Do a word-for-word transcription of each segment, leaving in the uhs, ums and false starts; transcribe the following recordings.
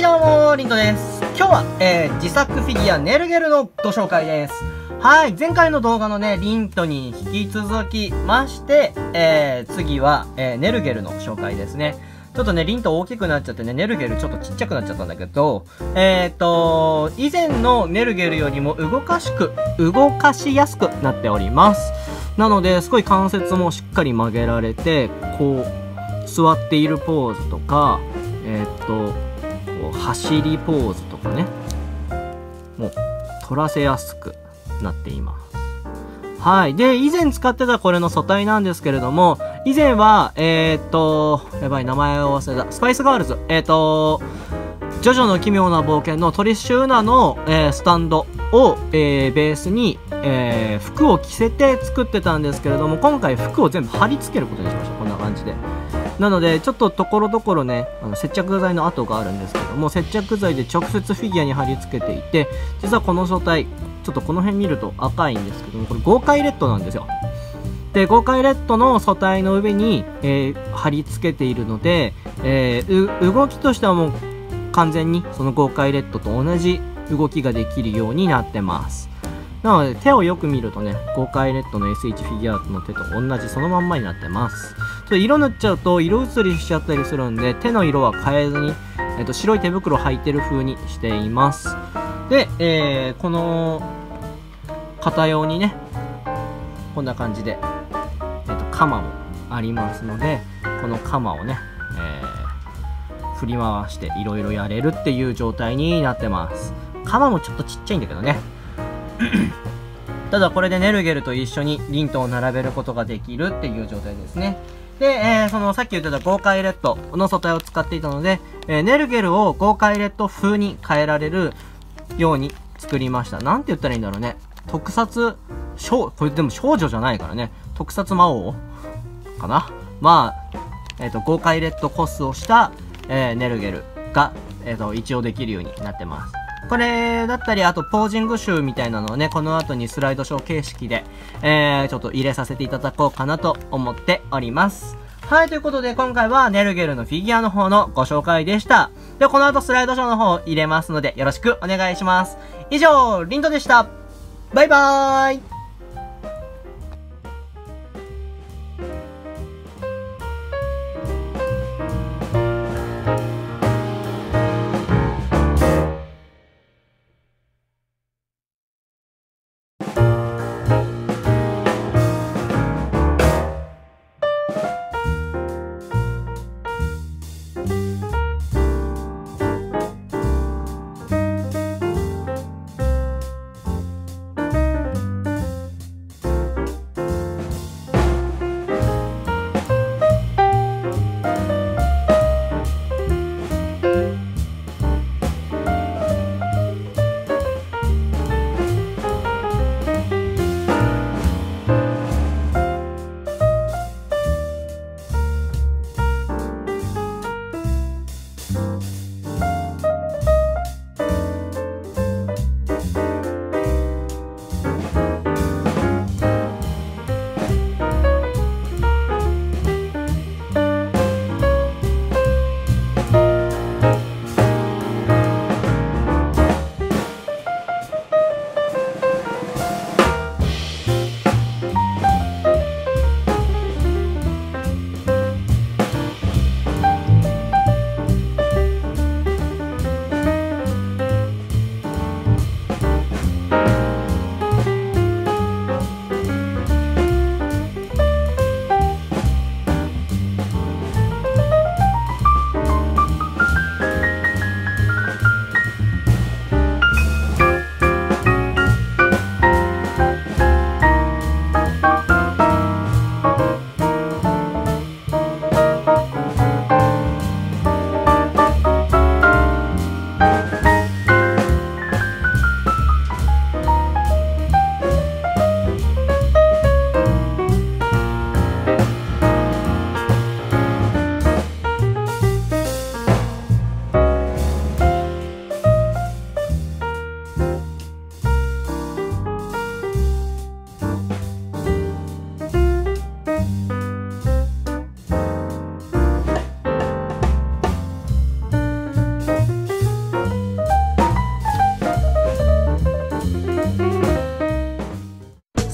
どうも、リントです。今日は、えー、自作フィギュアネルゲルのご紹介です。はい、前回の動画のね、リントに引き続きまして、えー、次は、えー、ネルゲルの紹介ですね。ちょっとね、リント大きくなっちゃってね、ネルゲルちょっとちっちゃくなっちゃったんだけど、えーと、以前のネルゲルよりも動かしく、動かしやすくなっております。なので、すごい関節もしっかり曲げられて、こう、座っているポーズとか、えーと、こう走りポーズとかね、もう、取らせやすくなっています。はい。で、以前使ってたこれの素体なんですけれども、以前は、えーっと、やばい、名前を忘れた。スパイスガールズ。えーっと、ジョジョの奇妙な冒険のトリッシュウナの、えー、スタンドを、えー、ベースに、えー、服を着せて作ってたんですけれども、今回服を全部貼り付けることにしました。こんな感じで。なので、ちょっとところどころね、あの接着剤の跡があるんですけども、接着剤で直接フィギュアに貼り付けていて、実はこの素体、ちょっとこの辺見ると赤いんですけども、これ豪快レッドなんですよ。で、豪快レッドの素体の上に、えー、貼り付けているので、えー、動きとしてはもう完全にその豪快レッドと同じ動きができるようになってます。なので、手をよく見るとね、豪快レッドの エスエイチ フィギュアの手と同じそのまんまになってます。ちょっと色塗っちゃうと色移りしちゃったりするんで、手の色は変えずに、えっと、白い手袋履いてる風にしています。で、えー、この、肩用にね、こんな感じで、えっと、鎌もありますので、この鎌をね、えー、振り回していろいろやれるっていう状態になってます。鎌もちょっとちっちゃいんだけどね。ただこれでネルゲルと一緒にリントを並べることができるっていう状態ですね。で、えー、そのさっき言ってた豪快レッドの素体を使っていたので、えー、ネルゲルを豪快レッド風に変えられるように作りました。なんて言ったらいいんだろうね。特撮、少、これでも少女じゃないからね。特撮魔王かな。まあ、えっと、豪快レッドコスをした、えー、ネルゲルが、えっと、一応できるようになってます。これだったり、あとポージング集みたいなのをね、この後にスライドショー形式で、えー、ちょっと入れさせていただこうかなと思っております。はい、ということで今回はネルゲルのフィギュアの方のご紹介でした。ではこの後スライドショーの方入れますのでよろしくお願いします。以上、リントでした。バイバーイ。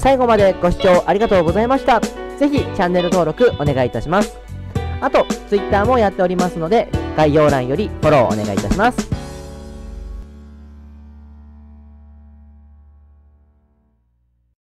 最後までご視聴ありがとうございました。ぜひチャンネル登録お願いいたします。あと、Twitter もやっておりますので、概要欄よりフォローお願いいたします。